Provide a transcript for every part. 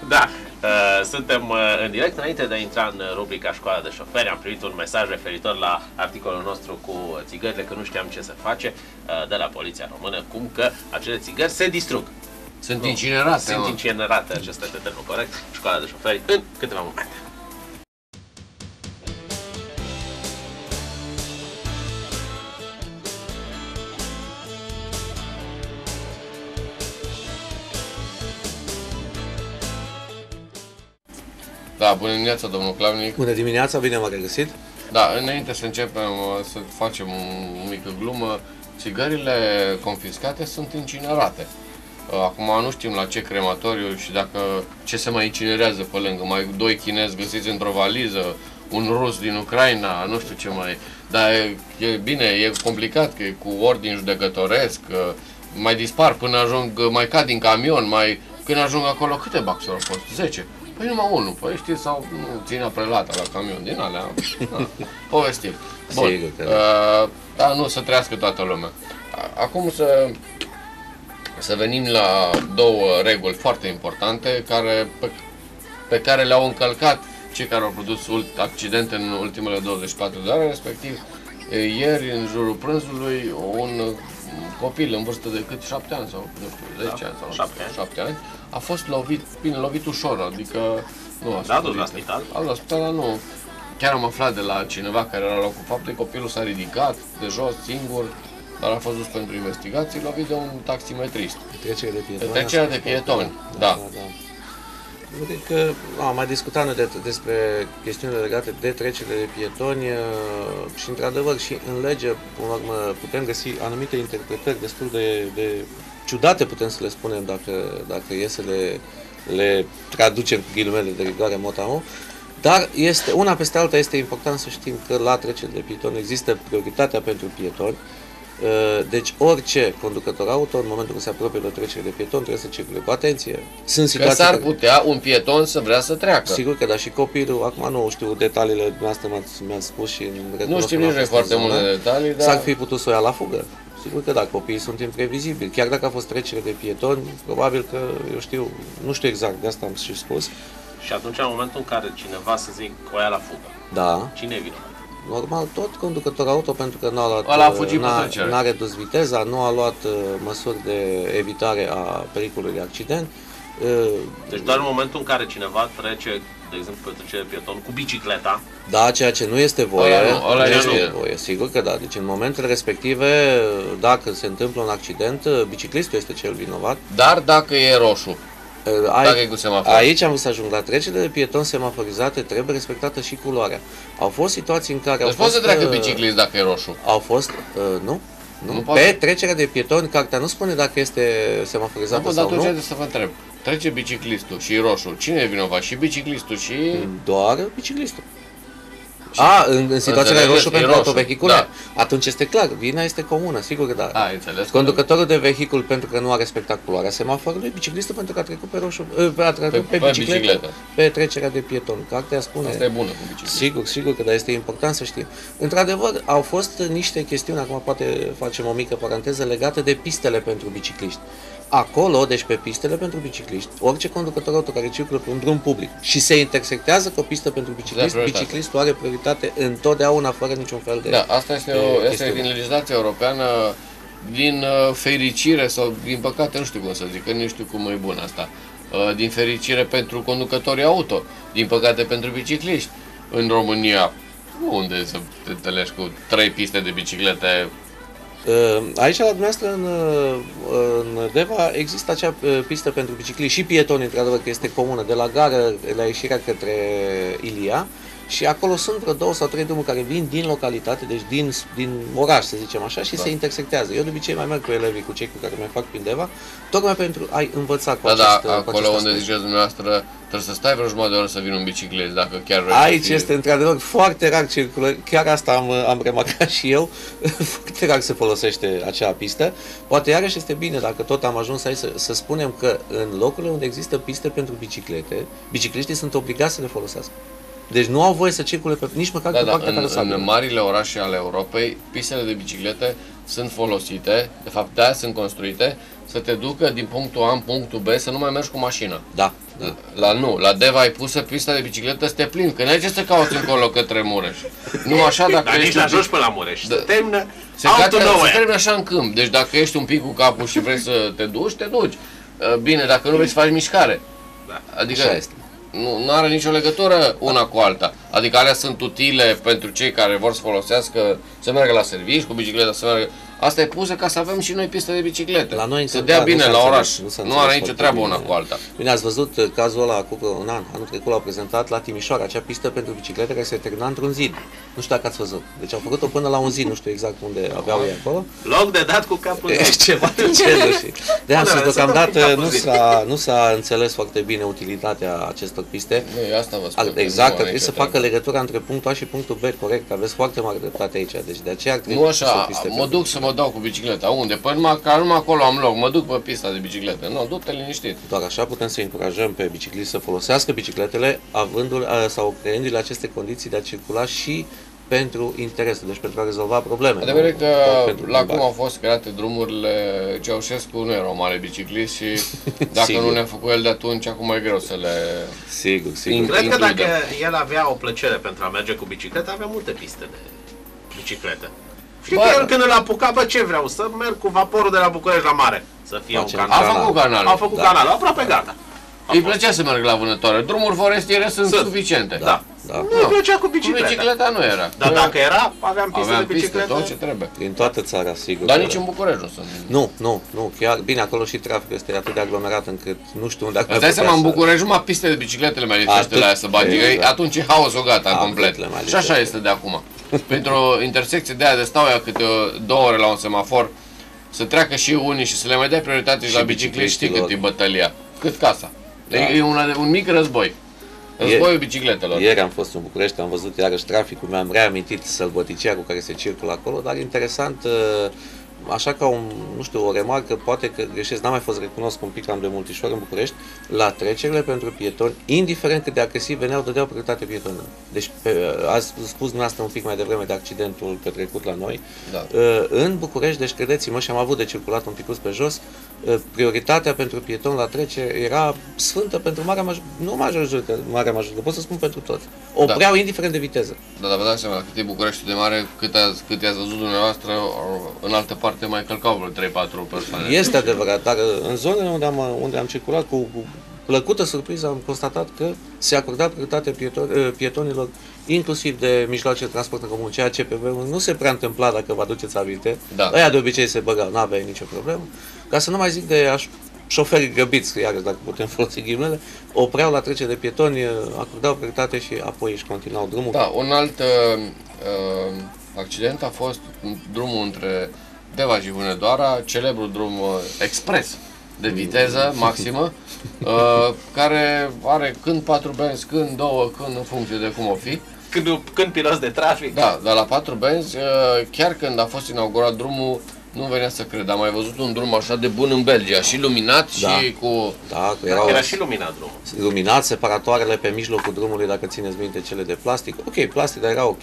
Da, suntem în direct. Înainte de a intra în rubrica Școala de Șoferi, am primit un mesaj referitor la articolul nostru cu țigările, că nu știam ce se face, de la Poliția Română, cum că acele țigări se distrug. Sunt incinerate. Sunt incinerate, acesta este termenul corect. Școala de Șoferi în câteva momente. Da, bună dimineața, domnul Clavnic. Bună dimineața, bine m-am regăsit. Da, înainte să începem să facem o mică glumă, țigările confiscate sunt incinerate. Acum nu știm la ce crematoriu și dacă ce se mai incinerează pe lângă. Mai doi chinezi găsiți într-o valiză, un rus din Ucraina, nu știu ce mai. Dar e bine, e complicat, că e cu ordin judecătoresc, mai dispar până ajung, mai cad din camion, mai când ajung acolo, câte baxuri au fost? 10. Păi numai unul, păi știi, sau nu ținea prelata la camion, din alea, povestim. Bun, da, nu, să trăiască toată lumea. Acum să venim la două reguli foarte importante pe care le-au încălcat cei care au produs accidente în ultimele 24 de ore, respectiv ieri, în jurul prânzului, un copil în vârstă de cât 7 ani sau nu știu, 10 ani sau 7 ani, a fost lovit, bine, lovit ușor, adică nu a dus la spital? A dus la spital, dar nu. Chiar am aflat de la cineva care era la locul faptei, copilul s-a ridicat de jos, singur, dar a fost dus pentru investigații, lovit de un taximetrist. Trecerea de pietoni, da. Uite că am mai discutat despre chestiunile legate de trecerile de pietoni și, într-adevăr, și în lege, până la urmă, putem găsi anumite interpretări destul de ciudate, putem să le spunem, dacă e să le traducem cu ghilimele de rigoare mot-a-mot, dar una peste alta este important să știm că la trecerile de pietoni există prioritatea pentru pietoni. Deci orice conducător auto, în momentul când se apropie de o trecere de pieton, trebuie să circule cu atenție. Sunt situații că s-ar putea un pieton să vrea să treacă. Sigur că da, și copilul, acum nu știu detaliile, dumneavoastră mi-ați spus și nu știu nici foarte multe detalii, dar s-ar fi putut să o ia la fugă. Sigur că da, copiii sunt imprevizibili. Chiar dacă a fost trecere de pietoni, probabil că, nu știu exact, de asta am și spus. Și atunci, în momentul în care cineva, să zic, o ia la fugă, da. Cine e vinovat? Normal, tot conducătorul auto, pentru că n-a redus viteza, nu a luat măsuri de evitare a pericolului de accident. Deci doar în momentul în care cineva trece, de exemplu, pe trecere de pieton cu bicicleta. Da, ceea ce nu este voie. Nu este voie, sigur că da. Deci în momentele respective, dacă se întâmplă un accident, biciclistul este cel vinovat. Dar dacă e roșu. Aici am vrut să ajung la trecerile de pieton semaforizate, trebuie respectată și culoarea. Au fost situații în care deci poate să treacă biciclist dacă e roșu. Au fost, nu. Pe trecerea de pietoni, cartea nu spune dacă este semaforizată sau nu. Atunci să vă întreb, trece biciclistul și roșu, cine e vinovat? Și biciclistul și... Doar biciclistul. În situația de roșu pentru autovehicule? Da. Atunci este clar, vina este comună, sigur că da. Conducătorul de vehicul pentru că nu a respectat culoarea semaforului, biciclistul pentru că a trecut pe roșu, pe bicicletă, pe trecerea de pieton. Cartea spune. Asta e bună cu bicicletă. Sigur că da, este important să știm. Într-adevăr, au fost niște chestiuni, acum poate facem o mică paranteză, legate de pistele pentru bicicliști. Acolo, deci pe pistele pentru bicicliști, orice conducător auto care circulă pe un drum public și se intersectează cu o pistă pentru biciclist, biciclistul are prioritate întotdeauna, fără niciun fel de... Da, asta este din legislația europeană, din fericire sau din păcate, nu știu cum să zic, că nu știu cum e bun asta, din fericire pentru conducătorii auto, din păcate pentru bicicliști. În România, unde să te întâlnești cu 3 piste de biciclete? Aici, la dumneavoastră, în Deva, există acea pistă pentru bicicliști și pietoni, într-adevăr, că este comună, de la gară, la ieșirea către Ilia, și acolo sunt vreo 2 sau 3 drumuri care vin din localitate, deci din oraș, să zicem așa, și se intersectează. Eu de obicei mai merg cu elevii, cu cei cu care mai fac prin Deva, tocmai pentru a-i învăța cu acolo unde ziceți dumneavoastră, trebuie să stai vreo jumătate de oră să vină un biciclist, dacă chiar vrei. Aici este, într-adevăr, foarte rar circulă, chiar asta am remarcat și eu, foarte rar se folosește acea pistă. Poate iarăși este bine, dacă tot am ajuns aici, să spunem că în locurile unde există piste pentru biciclete, bicicliștii sunt obligați să le folosească. Deci nu au voie să circule nici măcar pe partea carosabilă. În marile orașe ale Europei, pistele de biciclete sunt folosite, de fapt de-aia sunt construite, să te ducă din punctul A în punctul B, să nu mai mergi cu mașina. Da. La Deva ai pusă pista de bicicletă să te plimbi, că n-ai ce să cauți încolo către Mureș. Nu așa dacă Dar nici ești... n-ajungi până la Mureș, se termină Se autonomia. termină așa în câmp, deci dacă ești un pic cu capul și vrei să te duci, te duci. Bine, dacă nu vrei să faci mișcare. Da. Adică Așa este. nu are nicio legătură una cu alta. Adică alea sunt utile pentru cei care vor să folosească, să meargă la serviciu cu bicicleta, să meargă... Asta e pusă ca să avem și noi piste de biciclete. La noi să dea bine la oraș. Nu are nicio foarte treabă bine. una cu alta. Bine, ați văzut cazul ăla cu un an, anul trecut l-au prezentat la Timișoara, acea pistă pentru biciclete care se termina într-un zid. Nu știu dacă ați văzut. Deci au făcut-o până la un zid, nu știu exact unde aveau ei acolo. Loc de dat cu capul de Ceva de genul și... De-aia Bun, deocamdată să nu s-a înțeles foarte bine utilitatea acestor piste. Nu, asta vă spun. Exact, că trebuie să facă legătura între punctul A și punctul B, corect, aveți foarte mare dreptate aici, deci de aceea ar trebui Nu să așa, piste mă duc să mă dau cu bicicleta. Unde? Păi numai acolo am loc, mă duc pe pista de biciclete. Nu, du-te liniștit. Doar așa putem să încurajăm pe bicicliști să folosească bicicletele sau creându-le aceste condiții de a circula și pentru interes, deci pentru a rezolva probleme. Adevărul nu? că Pentru la cum plimbare. au fost create drumurile, Ceaușescu nu era un mare biciclist și dacă Sigur. nu ne-a făcut el de atunci, acum e greu să le... Sigur, sigur. Cred că includem. dacă el avea o plăcere pentru a merge cu bicicleta, avea multe piste de biciclete. Știi Bă, că el când îl apuca, bă, ce vreau? Să merg cu vaporul de la București la mare. Să fie Face un un canal. A făcut canal. Au făcut canalul, aproape gata. Îi plăcea să meargă la vânătoare. Drumuri forestiere sunt suficiente. Da. Da. Nu îi plăcea cu Cu bicicleta. bicicleta nu era. Dar dacă era, aveam piste aveam de piste, bicicletă. tot ce trebuie. Prin toată țara, sigur. Dar că nici da. în București nu sunt. Nu, chiar, bine, acolo și traficul este atât de aglomerat încât nu știu unde Îți dai seama, în București numai piste de bicicletele mai lipsește Atât. la aia să bagi. Exact. Atunci e haosul gata, Atât complet. le mai Și așa lipsește. este de acum. Pentru o intersecție de aia de stau ea câte 2 ore la un semafor, să treacă și unii și să le mai dai prioritate și Și la bicicliști, știi cât e bicicliștilor. bătălia. Cât casa. Da. E un mic război. Războiul bicicletelor. Ieri am fost în București, am văzut iarăși traficul, mi-am reamintit sălbăticia cu care se circulă acolo, dar interesant, așa ca nu știu, o remarcă, poate că greșesc, n-am mai fost, recunosc un pic cam de multișor în București, la trecerile pentru pietoni, indiferent cât de agresiv veneau, dădeau prioritate pietonilor. Deci, ați spus dumneavoastră un pic mai devreme de accidentul petrecut la noi. Da. În București, deci credeți-mă, și am avut de circulat un picuț pe jos, prioritatea pentru pieton la trecere era sfântă pentru marea majoritate, pot să spun pentru toți. Opreau indiferent de viteză. Da, dar vă dați seama, cât e București de mare, cât i-ați văzut dumneavoastră, în altă parte mai călcau vreo 3-4 persoane. Este adevărat, dar în zonele unde am circulat cu plăcută surpriză am constatat că se acorda prioritate pietonilor, inclusiv de mijloace de transport în comun, ceea ce pe vremuri nu se prea întâmpla, dacă vă aduceți aminte. Da. Aia de obicei se băgau, n-avea nicio problemă. Ca să nu mai zic de șoferii grăbiți, iarăși dacă putem folosi ghimele, opreau la trecere de pietoni, acordau prioritate și apoi își continuau drumul. Da, un alt accident a fost drumul între Deva și Hunedoara, celebrul drum expres de viteză maximă, care are când 4 benzi, când 2, când în funcție de cum o fi. Când piloți de trafic. Da, dar la 4 benzi, chiar când a fost inaugurat drumul, nu venea să cred. Am mai văzut un drum așa de bun în Belgia, și luminat Da. și cu... Da, că erau Era și luminat drumul. luminat, separatoarele pe mijlocul drumului, dacă țineți minte, cele de plastic. Ok, plastic, dar era ok.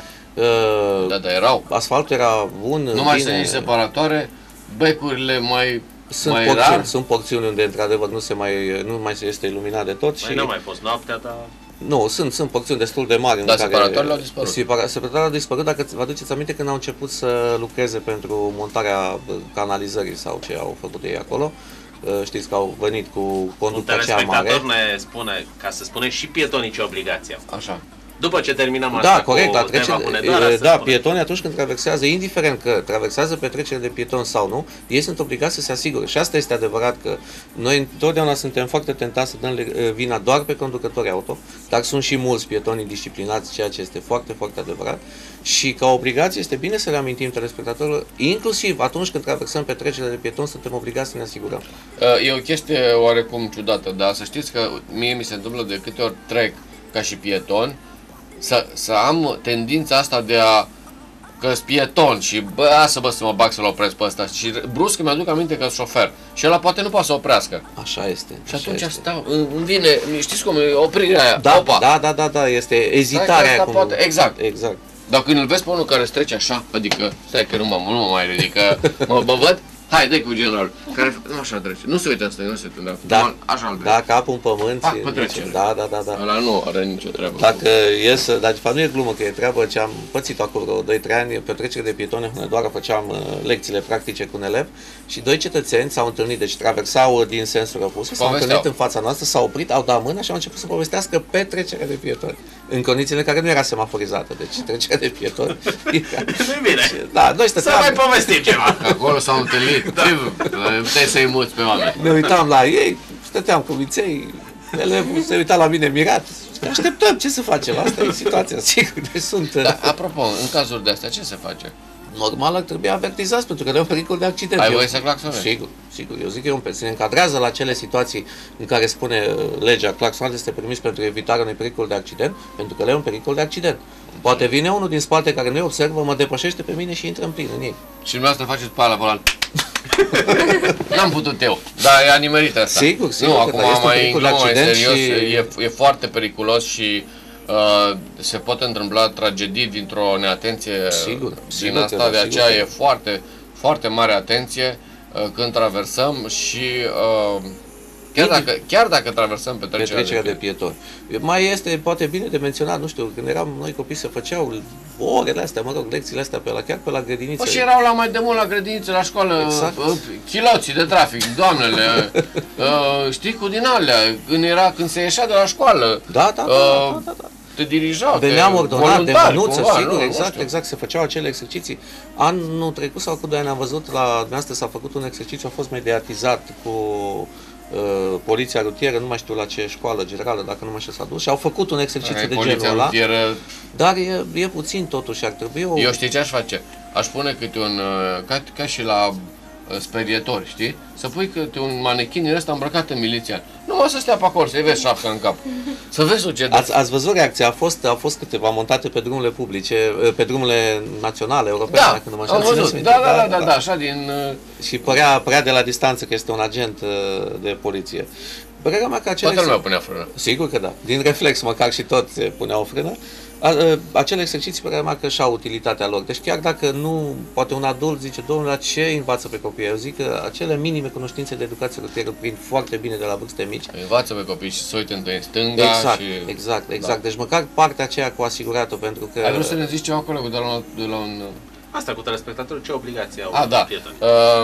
Da, dar erau. Asfaltul era bun, Nu mai bine. sunt nici separatoare, becurile mai Sunt rar. sunt porțiuni unde într-adevăr nu mai se este iluminat de tot și Mai n-a mai fost noaptea, dar... nu, sunt porțiuni destul de mari în Dar care separatoarele au dispărut. Separatoarele au dispărut, dacă vă aduceți aminte când au început să lucreze pentru montarea canalizării sau ce au făcut ei acolo. Știți că au venit cu Un conducta cea telespectator mare. ne spune, ca să spune și pietonii ce obligație au. Așa. După ce terminăm Da, asta corect, cu la Deva trecere, Hunedoara, să da, spune. pietonii atunci când traversează, indiferent că traversează pe trecere de pieton sau nu, ei sunt obligați să se asigure. Și asta este adevărat, că noi întotdeauna suntem foarte tentați să dăm vina doar pe conducătorii auto, dar sunt și mulți pietonii disciplinați, ceea ce este foarte, foarte adevărat. Și ca obligație este bine să reamintim telespectatorilor, inclusiv atunci când traversăm pe trecere de pieton, suntem obligați să ne asigurăm. E o chestie oarecum ciudată, dar să știți că mie mi se întâmplă de câte ori trec ca și pieton, să am tendința asta de a că-s pieton și bă, să mă bag să-l opresc pe ăsta. Și brusc mi aduc aminte că șofer. Și ăla poate nu poate să oprească. Așa este. Și atunci stau, îmi vine, știți cum e oprirea aia? Da, Opa. da, este ezitarea aia. Poate, exact. Exact. Dar când îl vezi pe unul care trece așa, adică, stai că nu mă mai ridică, mă văd, hai, dă-i cu generalul, care nu așa trece, nu se uită în stânga, nu se uită în da, așa îl da, capul în pământ. Da. Ăla nu are nicio treabă. Dacă ies, dar de fapt nu e glumă, că e treabă ce am pățit acum vreo 2-3 ani, pe o trecere de pietoni, în Hunedoara făceam lecțiile practice cu un elev și doi cetățeni s-au întâlnit, deci traversau din sensul opus, s-au întâlnit în fața noastră, s-au oprit, au dat mâna și au început să povestească pe trecerea de pietoni, în condițiile în care nu era semaforizată, deci trecerea de pietoni. Nu-i bine. Da, noi să mai povestim ceva. Acolo s-au întâlnit. Puteai să-i muți pe oameni. Ne uitam la ei, stăteam cu viței, elevul se uita la mine mirat. Așteptăm, ce să facem? Asta e situația, sigur. Deci sunt... Da, apropo, în cazuri de astea, ce se face? Normal ar trebui avertizați, pentru că e un pericol de accident. Ai voie să claxonezi? Sigur. Eu zic că se încadrează la acele situații în care spune legea, claxonatul este permis pentru evitarea unui pericol de accident, pentru că e un pericol de accident. Poate vine unul din spate care nu observă, mă depășește pe mine și intră în plin în ei. Și dumneavoastră faceți pe la volan. N-am putut eu, dar e animerit asta. Sigur, nu, acum mai serios, și... e foarte periculos și se pot întâmpla tragedii dintr-o neatenție din asta, de aceea e foarte, foarte mare atenție când traversăm și chiar dacă traversăm pe trecerea de pietoni. Mai este, poate bine de menționat, nu știu, când eram noi copii se făceau orele astea, lecțiile astea chiar pe la grădiniță. Și erau la mai de mult la grădiniță, la școală, exact. Chiloții de trafic, doamnele, știi, din alea, când se ieșea de la școală. Da. Te dirijau, veneam ordonat de mânuță, sigur, nu, exact, se făceau acele exerciții. Anul trecut sau cu 2 ani am văzut, la dumneavoastră s-a făcut un exercițiu, a fost mediatizat cu poliția rutieră, nu mai știu la ce școală generală, dacă nu mă știu s-a dus, și au făcut un exercițiu de genul ăla, dar e puțin totuși, ar trebui Eu știi ce aș face? Aș pune câte un, ca și la sperietori, știi? Să pui câte un manechin din ăsta îmbrăcat în milițian. Nu o să stea pe acolo, să-i vezi șapca în cap. Să vezi ce... Ați văzut reacția? A fost câteva montate pe drumurile publice, pe drumurile naționale, europene, dacă nu mă știu. Am văzut, da, așa din... Și părea de la distanță că este un agent de poliție. Părerea mea că toată lumea punea frână. Sigur că da. Din reflex, măcar și tot puneau o frână. Acele exerciții, părerea mea că și-au utilitatea lor. Deci chiar dacă nu, poate un adult zice, domnule, la ce învață pe copii? Eu zic că acele minime cunoștințe de educație rutieră prind foarte bine de la vârste mici. Învață pe copii și să uite întâi în stânga Exact. Da. Deci măcar partea aceea cu asiguratul, pentru că... Ai vrut să ne zici ceva, colegul, de la un... Asta cu telespectatorul, ce obligație au pietoni?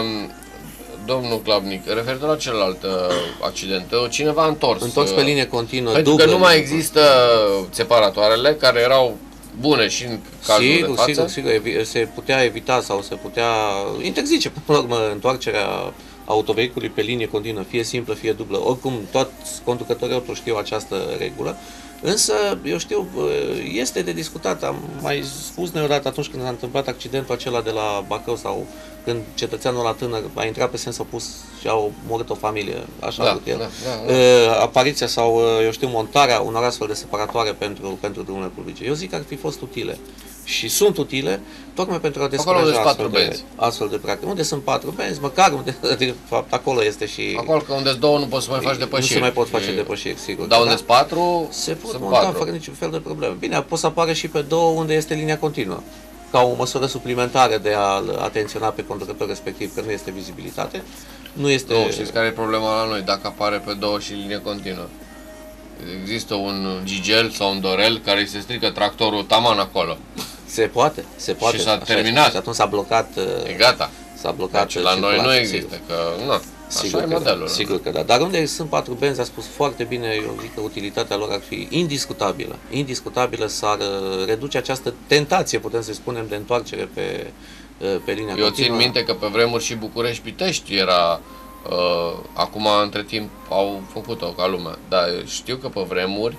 Domnul Clavnic, referitor la celălalt accident, cineva a întors pe linie continuă, pentru că nu mai există separatoarele care erau bune și în cazul de față. Sigur, se putea evita sau se putea interzice până la urmă întoarcerea autovehiculului pe linie continuă, fie simplă, fie dublă. Oricum, toți conducătorii auto știu această regulă. Însă, eu știu, este de discutat, am mai spus noi odată atunci când s-a întâmplat accidentul acela de la Bacău sau când cetățeanul ăla tânăr a intrat pe sens opus și a omorât o familie, așa a vrut el. Apariția sau, eu știu, montarea unor astfel de separatoare pentru drumurile publice. Eu zic că ar fi fost utile și sunt utile, tocmai pentru a descuraja astfel de practici. Unde sunt 4 benzi, măcar unde, de fapt, acolo este și... Acolo, că unde sunt 2 nu poți să mai faci depășiri. Nu se mai pot face depășiri, sigur. Dar unde sunt 4, se pot monta fără niciun fel de probleme. Bine, poți să apară și pe 2 unde este linia continuă, ca o măsură suplimentară de a atenționa pe conducător respectiv că nu este vizibilitate. Nu, știți care e problema la noi? Dacă apare pe 2 și linie continuă. Există un gigel sau un dorel care îi se strică tractorul taman acolo. Se poate. Și s-a terminat. Și atunci s-a blocat. E gata. S-a blocat. Deci la noi nu există, că nu. Așa e modelul. Sigur că da. Dar unde sunt 4 benzi, a spus foarte bine, eu zic că utilitatea lor ar fi indiscutabilă. Indiscutabilă, s-ar reduce această tentație, putem să spunem, de întoarcere pe linia continuă. Eu țin minte că pe vremuri și București-Pitești era... acum, între timp, au făcut-o ca lumea. Dar știu că pe vremuri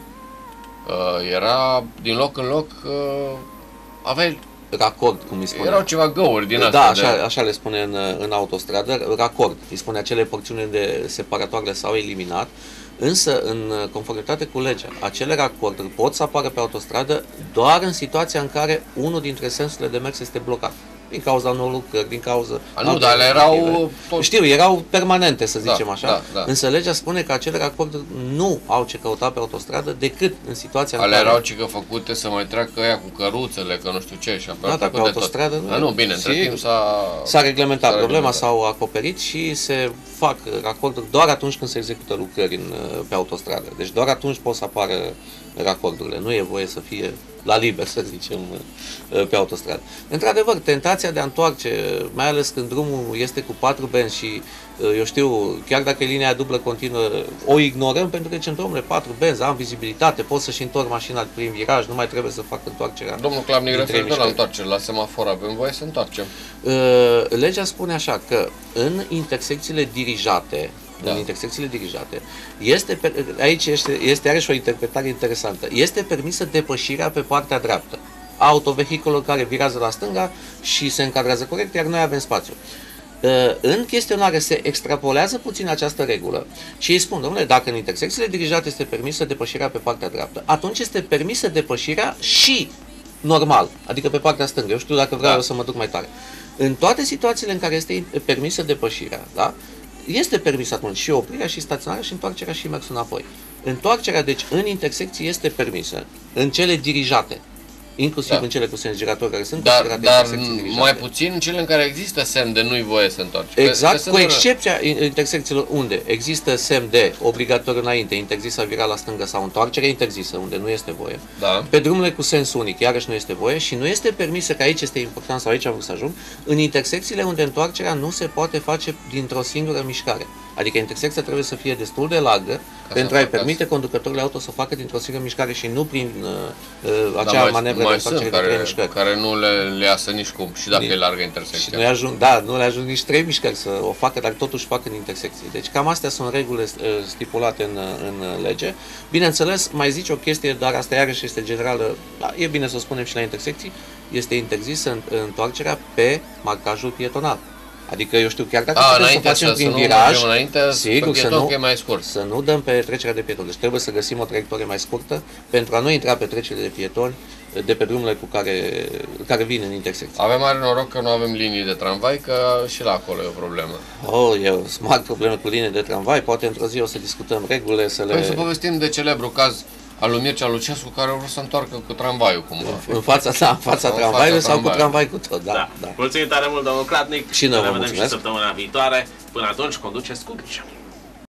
era din loc în loc, aveai racord, cum îi spune. Erau ceva găuri din astea. Da, așa le spune în autostradă, racord. Îi spune acele porțiuni de separatoarele s-au eliminat. Însă, în conformitate cu legea, acele racorduri pot să apară pe autostradă doar în situația în care unul dintre sensurile de mers este blocat. Din cauza unor lucrări, din cauza... Nu, dar ele erau... Tot... Știu, erau permanente, să zicem așa, da. însă legea spune că acele racorduri nu au ce căuta pe autostradă decât în situația în care... erau cică făcute să mai treacă ea cu căruțele, că nu știu ce, și da, pe autostradă nu. Nu, bine, între timp s-a reglementat problema, s-au acoperit și se fac racorduri doar atunci când se execută lucrări pe autostradă. Deci doar atunci pot să apară racordurile. Nu e voie să fie la liber, să zicem, pe autostradă. Într-adevăr, tentația de a întoarce, mai ales când drumul este cu 4 benzi și, eu știu, chiar dacă e linia dublă continuă, o ignorăm pentru că zicem, domnule, 4 benzi, am vizibilitate, pot să-și întorc mașina prin viraj, nu mai trebuie să fac întoarcerea. Domnul Clavnic, referitor la întoarcere, la semafor, avem voie să întoarcem? Legea spune așa, că în intersecțiile dirijate, aici este iarăși o interpretare interesantă. Este permisă depășirea pe partea dreaptă a autovehiculului care virează la stânga și se încadrează corect, iar noi avem spațiu. În chestionare se extrapolează puțin această regulă și îi spun, domnule, dacă în intersecțiile dirijate este permisă depășirea pe partea dreaptă, atunci este permisă depășirea și normal, adică pe partea stângă. Eu știu dacă vreau să mă duc mai tare. În toate situațiile în care este permisă depășirea, da? Este permis atunci și oprirea, și staționarea, și întoarcerea, și mersul înapoi. Întoarcerea, deci, în intersecții este permisă, în cele dirijate, inclusiv în cele cu sens girator, care sunt considerate intersecții dirijate. Mai puțin cele în care există semn de nu-i voie să întoarci. Exact, cu excepția intersecțiilor unde există semn de obligatoriu înainte, interzis să vira la stângă, sau întoarcere interzisă, unde nu este voie. Da. Pe drumurile cu sens unic, iarăși nu este voie și nu este permisă, că aici este important, sau aici am vrut să ajung, în intersecțiile unde întoarcerea nu se poate face dintr-o singură mișcare. Adică intersecția trebuie să fie destul de largă pentru a-i permite conducătorului auto să o facă dintr-o singură mișcare și nu prin acea manevră de întoarcere de 3 mișcări. Care nu le iasă nici cum, și dacă e largă intersecția. Și nu le ajung nici 3 mișcări să o facă, dar totuși fac în intersecție. Deci cam astea sunt regulile stipulate în lege. Bineînțeles, mai zice o chestie, dar asta iarăși este generală, da, e bine să o spunem și la intersecții, este interzisă întoarcerea pe marcajul pietonal. Adică, eu știu, chiar dacă putem să facem prin viraj, sigur, să nu dăm pe trecerea de pietoni. Deci trebuie să găsim o traiectorie mai scurtă pentru a nu intra pe trecerea de pietoni de pe drumurile care vin în intersecție. Avem mare noroc că nu avem linii de tramvai, că și la acolo e o problemă. E o mare problemă cu linii de tramvai, poate într-o zi o să discutăm regulile, să povestim de celebru caz al lui Mircea Lucescu, care vreau să întoarcă cu tramvaiul cumva. În fața tramvaiului sau cu tramvai cu tot, da. Mulțumim tare mult, domnul Clavnic. Și noi ne vedem și săptămâna viitoare. Până atunci, conduceți cu grijă.